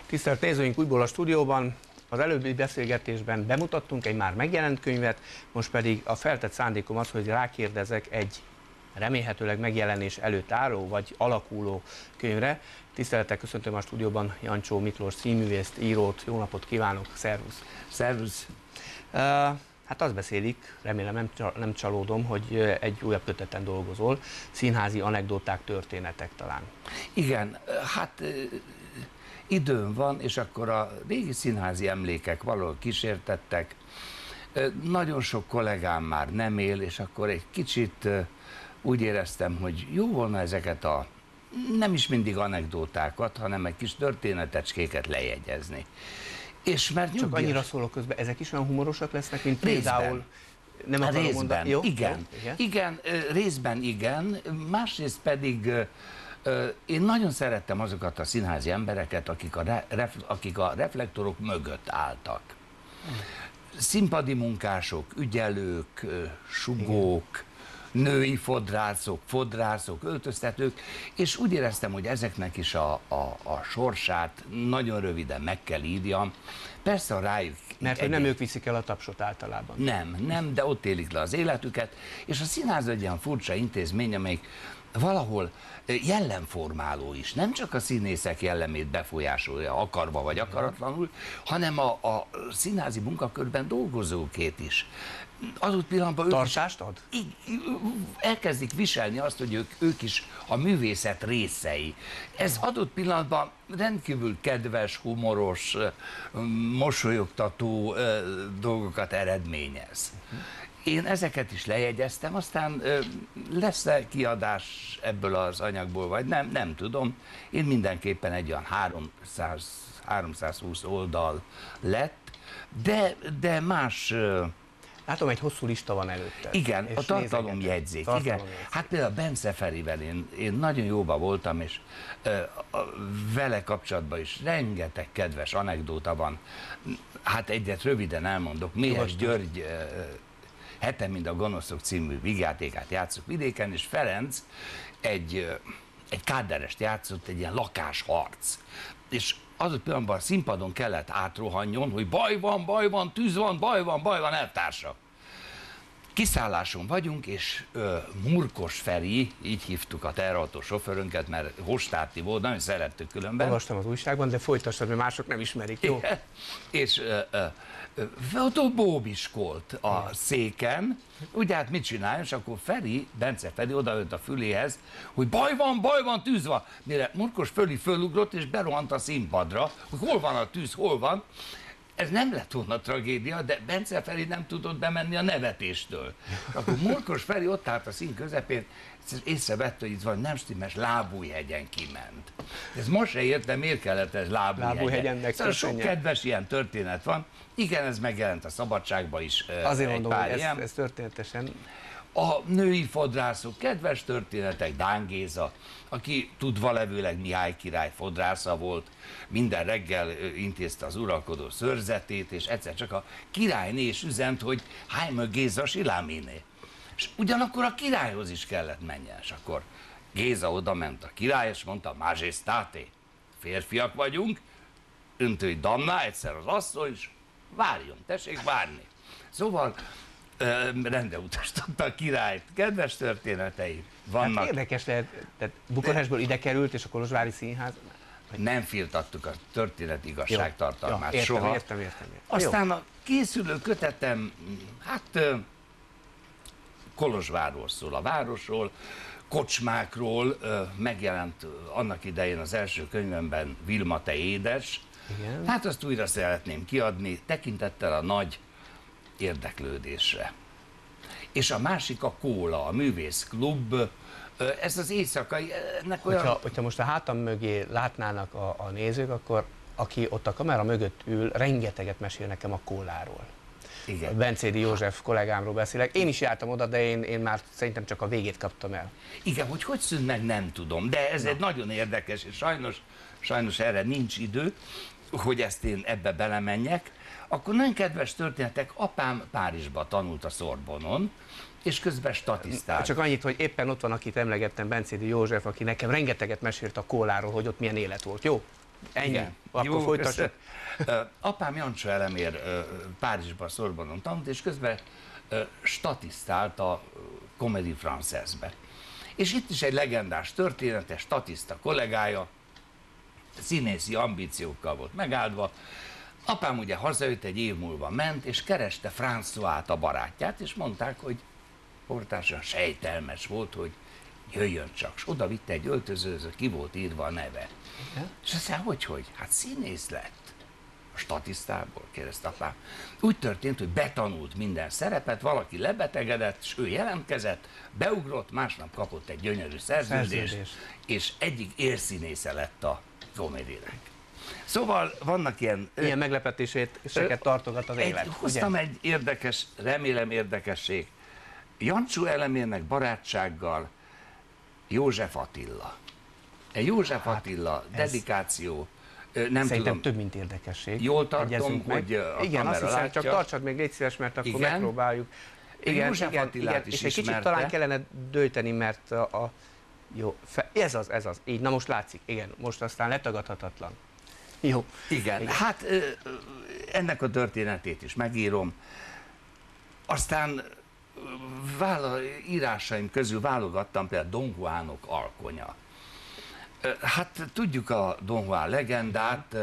Tisztelt nézőink, újból a stúdióban. Az előbbi beszélgetésben bemutattunk egy már megjelent könyvet, most pedig a feltett szándékom az, hogy rákérdezek egy remélhetőleg megjelenés előtt álló vagy alakuló könyvre. Tisztelettel köszöntöm a stúdióban Jancsó Miklós színművészt, írót. Jó napot kívánok, szervusz! Szervusz! Hát azt beszélik, remélem nem csalódom, hogy egy újabb köteten dolgozol, színházi anekdoták, történetek talán. Igen, hát időm van, és akkor a régi színházi emlékek valahol kísértettek. Nagyon sok kollégám már nem él, és akkor egy kicsit úgy éreztem, hogy jó volna ezeket a nem is mindig anekdotákat, hanem egy kis történetecskéket lejegyezni. És mert csak annyira szólok közben, ezek is olyan humorosak lesznek, mint részben. Például... Nem akarom részben, mondani. Jó? igen. Igen, részben igen, másrészt pedig én nagyon szerettem azokat a színházi embereket, akik a reflektorok mögött álltak. Színpadi munkások, ügyelők, sugók, női fodrászok, öltöztetők, és úgy éreztem, hogy ezeknek is a sorsát nagyon röviden meg kell írjam. Persze a rájuk... Mert hogy nem ők viszik el a tapsot általában. Nem, de ott élik le az életüket, és a színház egy ilyen furcsa intézmény, amelyik valahol jellemformáló is, nem csak a színészek jellemét befolyásolja, akarva vagy akaratlanul, hanem a színházi munkakörben dolgozókét is. Adott pillanatban tartást ad? Elkezdik viselni azt, hogy ők is a művészet részei. Ez adott pillanatban rendkívül kedves, humoros, mosolyogtató dolgokat eredményez. Én ezeket is lejegyeztem, aztán lesz-e kiadás ebből az anyagból, vagy nem tudom. Én mindenképpen egy olyan 320 oldal lett, de más... Látom, egy hosszú lista van előtte. Igen, a tartalomjegyzék. Igen. Hát például Bence Ferivel én nagyon jóba voltam, és vele kapcsolatban is rengeteg kedves anekdóta van. Hát egyet röviden elmondok. Méhes György Hetem, mint a gonoszok című vígjátékát játszok vidéken, és Ferenc egy káderest játszott, egy ilyen lakásharc. És azok pillanatban a színpadon kellett átrohanjon, hogy baj van, tűz van, baj van, elvtársak. Kiszálláson vagyunk, és Murkos Feri, így hívtuk a teherautó sofőrünket, mert Hostárti volt, nagyon szerettük különben. Olvastam az újságban, de folytassad, mert mások nem ismerik, jó? És ott bóbiskolt a széken, ugye hát mit csináljon, és akkor Bence Feri odaölt a füléhez, hogy baj van, tűz van. Mire Murkos Feri fölugrott, és berohant a színpadra, hogy hol van a tűz, hol van. Ez nem lett volna tragédia, de Bence Feri nem tudott bemenni a nevetéstől. Akkor Murkos Feri ott állt a szín közepén, észrevette, hogy itt van nem stimmes, Lábújhegyen kiment. Ez most se értem, miért kellett ez Lábújhegyen. Szóval sok kedves ilyen történet van. Igen, ez megjelent a Szabadságban is. Azért mondom, hogy ez történetesen. A női fodrászok, kedves történetek, Dán Géza, aki tudva levőleg Mihály király fodrásza volt, minden reggel intézte az uralkodó szőrzetét, és egyszer csak a királyné is üzent, hogy Hájmö Géza siláminé. És ugyanakkor a királyhoz is kellett menjen, és akkor Géza oda ment a király, és mondta, Majestáté, férfiak vagyunk, öntői damná, egyszer az asszony, és várjon, tessék várni. Szóval rendeutasította a királyt. Kedves történetei vannak. Hát érdekes lehet, tehát Bukarestből ide került, és a Kolozsvári Színház... Nem firtattuk a történet igazságtartalmát értem, soha. Értem. Aztán a készülő kötetem, hát Kolozsvárról szól, a városról, kocsmákról, megjelent annak idején az első könyvemben Vilma, te édes. Igen. Hát azt újra szeretném kiadni, tekintettel a nagy érdeklődésre. És a másik a Kóla, a művészklub, ez az éjszakai, ennek olyan... Hogyha most a hátam mögé látnának a nézők, akkor aki ott a kamera mögött ül, rengeteget mesél nekem a Kóláról. Igen. A Bencédi József kollégámról beszélek. Én is jártam oda, de én már szerintem csak a végét kaptam el. Igen, hogy szűnt meg, nem tudom, de ez egy nagyon érdekes, és sajnos erre nincs idő, hogy ezt én ebbe belemenjek. Akkor nagyon kedves történetek, apám Párizsba tanult a Szorbonon, és közben statisztált. Csak annyit, hogy éppen ott van, akit emlegettem, Bencédi József, aki nekem rengeteget mesélt a Kóláról, hogy ott milyen élet volt, jó? Ennyi. Igen. akkor folytassuk. Apám Jancsó Elemér Párizsban, Szorbonon tanult, és közben statisztált a Comédie Française-be. És itt is egy legendás történet, statiszta kollégája, színészi ambíciókkal volt megáldva. Apám ugye hazajött, egy év múlva ment, és kereste François-t, a barátját, és mondták, hogy portásan sejtelmes volt, hogy jöjjön csak. És oda vitte egy öltözőhöz, ki volt írva a neve. És aztán hogy? Hát színész lett. A statisztából, kérdezte apám. Úgy történt, hogy betanult minden szerepet, valaki lebetegedett, és ő jelentkezett, beugrott, másnap kapott egy gyönyörű szerződést, és egyik élszínésze lett a komédiának. Szóval vannak ilyen meglepetéseket tartogat az élet. Hoztam egy érdekes, remélem érdekesség. Jancsó Elemérnek barátsággal József Attila. József Attila, dedikáció, nem szerintem tudom. Több, mint érdekesség. Jól tartom, hogy a igen, azt hiszem, látja. csak tartsad még, légy szíves, mert akkor megpróbáljuk. Igen, József Attilát is és egy kicsit ismerte. talán kellene döjteni, mert jó, ez az. Így, na most látszik, igen, most aztán letagadhatatlan. Jó. Igen, hát ennek a történetét is megírom. Aztán írásaim közül válogattam például Don Juanok alkonya. Hát tudjuk a Don Juan legendát,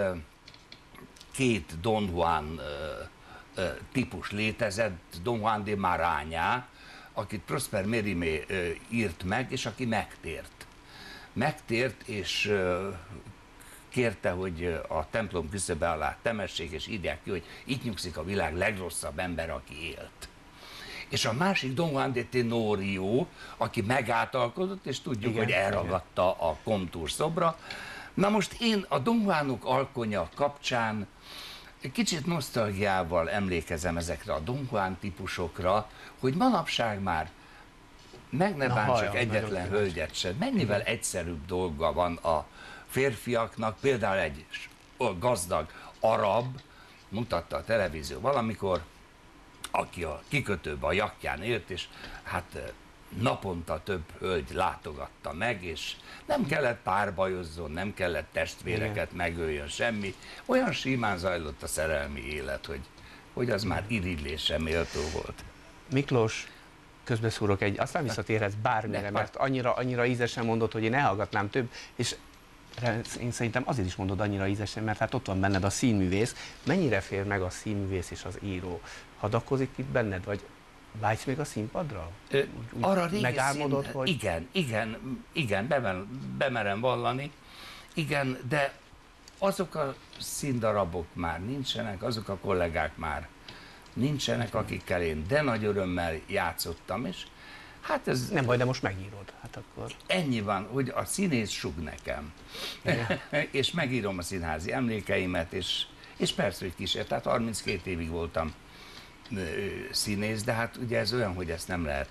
két Don Juan típus létezett, Don Juan de Maraña, akit Prosper Mérimée írt meg, és aki megtért. Megtért, és kérte, hogy a templom küszöbe alá temessék, és írják ki, hogy itt nyugszik a világ legrosszabb ember, aki élt. És a másik Don Juan de Tenorio, aki megáltalkodott, és tudjuk, hogy elragadta a kontúr szobra. Na most én a Don Juanok alkonya kapcsán kicsit nosztalgiával emlékezem ezekre a Don Juan típusokra, hogy manapság már meg ne bántsak egyetlen hölgyet sem. Mennyivel egyszerűbb dolga van a férfiaknak, például egy gazdag arab, mutatta a televízió valamikor, aki a kikötőben a jachtján élt, és hát naponta több hölgy látogatta meg, és nem kellett párbajozzon, nem kellett testvéreket megöljön, semmi. Olyan símán zajlott a szerelmi élet, hogy az már irigylésre méltó volt. Miklós, közbeszúrok aztán visszatérhetsz bármire, mert annyira ízesen mondod, hogy én elhallgatnám több, és én szerintem azért is mondod annyira ízesen, mert hát ott van benned a színművész. Mennyire fér meg a színművész és az író? Hadakozik itt benned, vagy vágysz még a színpadra? Arra megálmodod, hogy... Igen, bemerem vallani, igen, de azok a színdarabok már nincsenek, azok a kollégák már nincsenek, akikkel én de nagy örömmel játszottam, és hát ez... Nem baj, de most megírod, hát akkor... Ennyi van, hogy a színész sug nekem, és megírom a színházi emlékeimet, és persze, hogy kísért, tehát 32 évig voltam színész, de hát ugye ez olyan, hogy ezt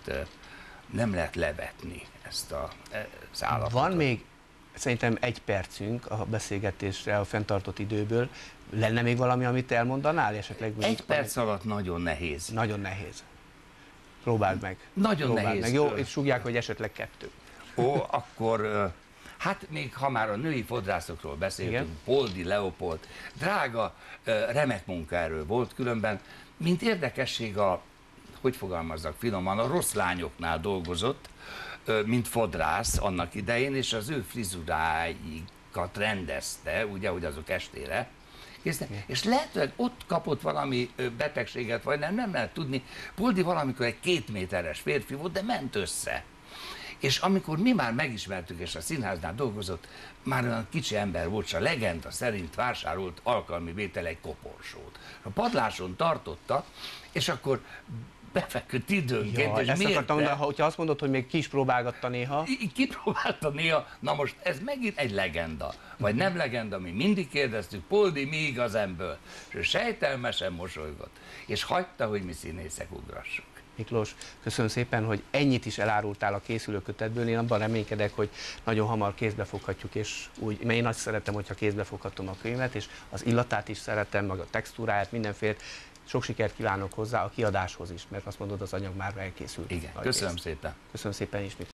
nem lehet levetni, ezt az állapotot. Van még szerintem 1 percünk a beszélgetésre a fenntartott időből. Lenne még valami, amit elmondanál? Esetleg 1 perc alatt nagyon nehéz. Nagyon nehéz. Próbáld meg. Nagyon nehéz. Meg. Jó, és súgják, hogy esetleg 2. Ó, akkor... Hát még ha már a női fodrászokról beszéltünk, Poldi Leopold, drága, remek munkaerő volt, különben, mint érdekesség hogy fogalmazzak finoman, a Rossz lányoknál dolgozott, mint fodrász annak idején, és az ő frizuráikat rendezte, ugye, hogy azok estére, és lehetőleg ott kapott valami betegséget, vagy nem lehet tudni. Poldi valamikor egy 2 méteres férfi volt, de ment össze. És amikor mi már megismertük, és a színháznál dolgozott, már olyan kicsi ember volt, és a legenda szerint vásárolt alkalmi vétel egy koporsót. A padláson tartotta, és akkor befeküdt időnként, és ezt akartam mondani, hogyha azt mondod, hogy még ki is próbálgatta néha. Kipróbálta néha, na most ez megint egy legenda. Vagy nem legenda, mi mindig kérdeztük, Poldi, mi igaz ebből? És ő sejtelmesen mosolygott, és hagyta, hogy mi színészek ugrassuk. Miklós, köszönöm szépen, hogy ennyit is elárultál a készülőkötetből. Én abban reménykedek, hogy nagyon hamar kézbe foghatjuk, és úgy, mert én azt szeretem, hogyha kézbe foghatom a könyvet, és az illatát is szeretem, meg a textúráját, mindenféle. Sok sikert kívánok hozzá a kiadáshoz is, mert azt mondod, az anyag már elkészült. Igen, köszönöm szépen. Köszönöm szépen is.